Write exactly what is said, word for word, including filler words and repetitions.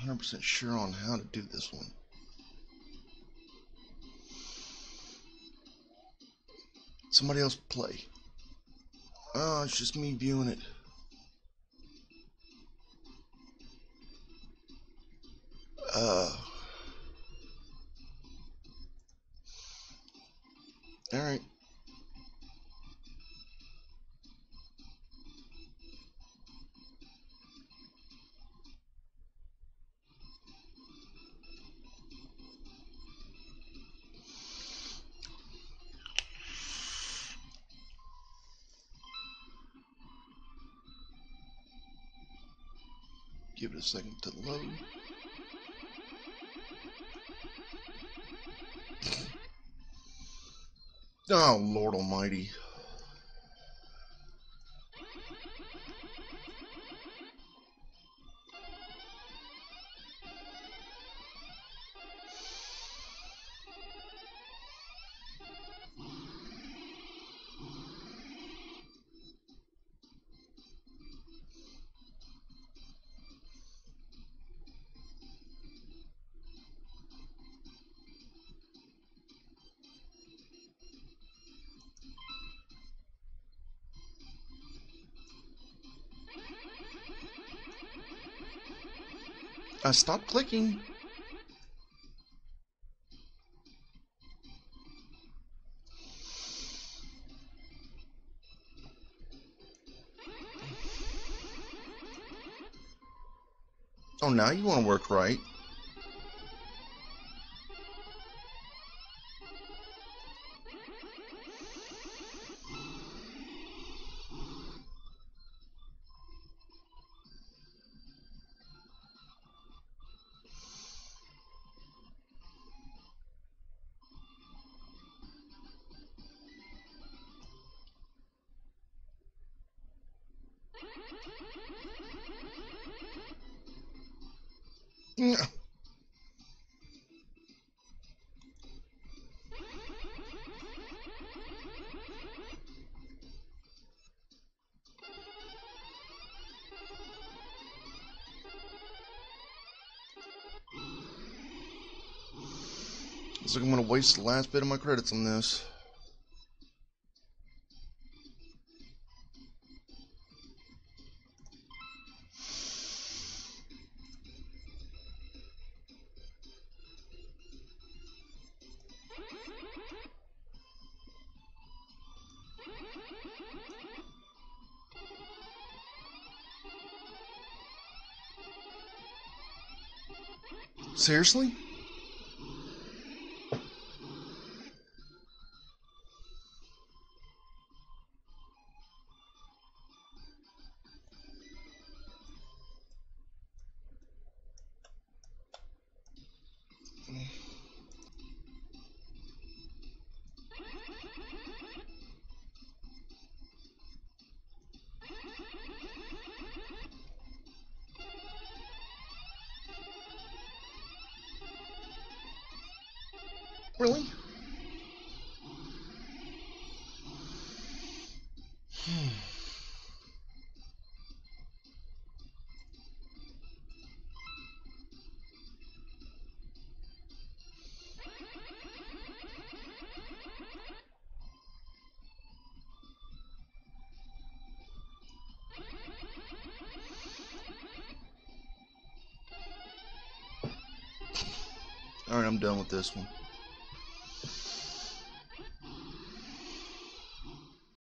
hundred percent sure on how to do this one. Somebody else play. Oh, it's just me viewing it. Uh. Alright. Give it a second to load. Oh, Lord Almighty. I stopped clicking. Oh, now you want to work right. Yeah. Looks like I'm going to waste the last bit of my credits on this. Seriously? Really? Alright, I'm done with this one.